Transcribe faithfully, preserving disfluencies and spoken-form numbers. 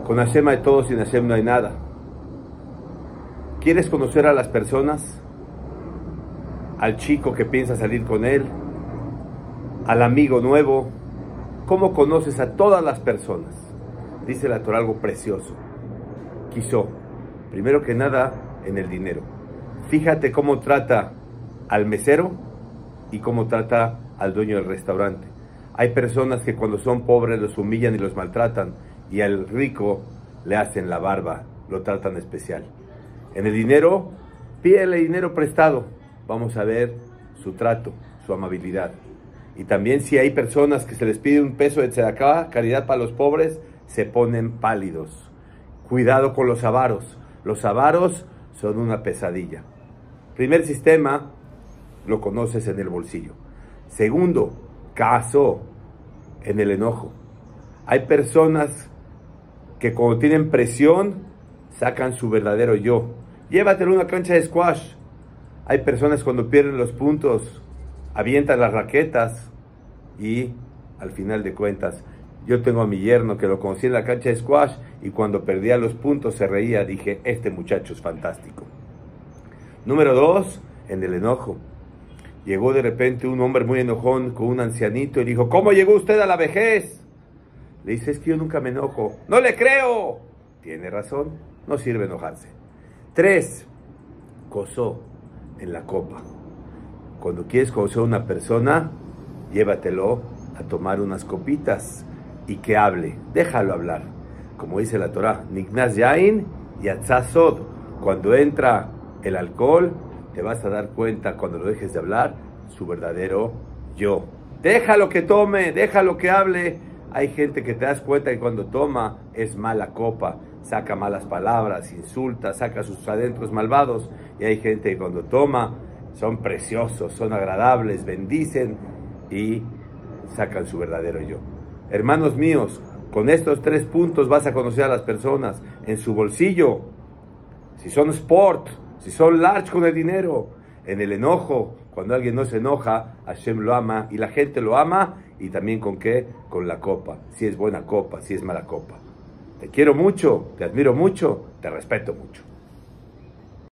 Con Hashem hay todo, sin Hashem no hay nada. ¿Quieres conocer a las personas? Al chico que piensa salir con él, al amigo nuevo. ¿Cómo conoces a todas las personas? Dice la Torah algo precioso. Quiso, primero que nada, en el dinero. Fíjate cómo trata al mesero y cómo trata al dueño del restaurante. Hay personas que cuando son pobres los humillan y los maltratan, y al rico le hacen la barba, lo tratan especial. En el dinero, pídele dinero prestado. Vamos a ver su trato, su amabilidad. Y también si hay personas que se les pide un peso de tzedaká, caridad para los pobres, se ponen pálidos. Cuidado con los avaros. Los avaros son una pesadilla. Primer sistema, lo conoces en el bolsillo. Segundo, caso, en el enojo. Hay personas que cuando tienen presión, sacan su verdadero yo. Llévatelo a una cancha de squash. Hay personas cuando pierden los puntos, avientan las raquetas y al final de cuentas, yo tengo a mi yerno que lo conocí en la cancha de squash y cuando perdía los puntos se reía. Dije, este muchacho es fantástico. Número dos, en el enojo. Llegó de repente un hombre muy enojón con un ancianito y dijo, ¿cómo llegó usted a la vejez? Le dice, es que yo nunca me enojo. ¡No le creo! Tiene razón, no sirve enojarse. Tres, cosó en la copa. Cuando quieres conocer a una persona, llévatelo a tomar unas copitas y que hable, déjalo hablar. Como dice la Torah, Nignaz Yain Yatzá Sod. Cuando entra el alcohol, te vas a dar cuenta cuando lo dejes de hablar, su verdadero yo. Déjalo que tome, déjalo que hable. Hay gente que te das cuenta que cuando toma es mala copa, saca malas palabras, insulta, saca sus adentros malvados. Y hay gente que cuando toma son preciosos, son agradables, bendicen y sacan su verdadero yo. Hermanos míos, con estos tres puntos vas a conocer a las personas en su bolsillo, si son sport, si son large con el dinero, en el enojo, cuando alguien no se enoja, Hashem lo ama y la gente lo ama, y también con qué, con la copa, si es buena copa, si es mala copa. Te quiero mucho, te admiro mucho, te respeto mucho.